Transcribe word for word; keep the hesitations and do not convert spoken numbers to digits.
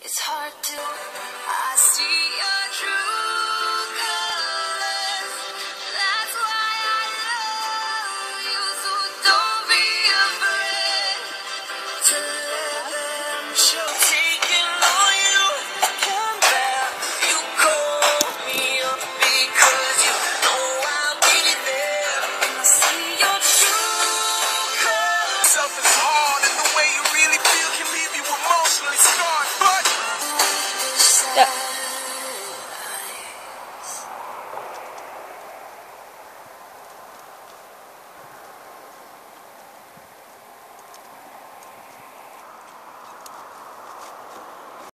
It's hard to, I see your true colors. That's why I love you, so don't be afraid to let them show. Taking all you can bear. You call me up because you know I'll be there. And I see your true colors. Self is hard, and the way you really feel can leave you emotionally scarred, but Yeah.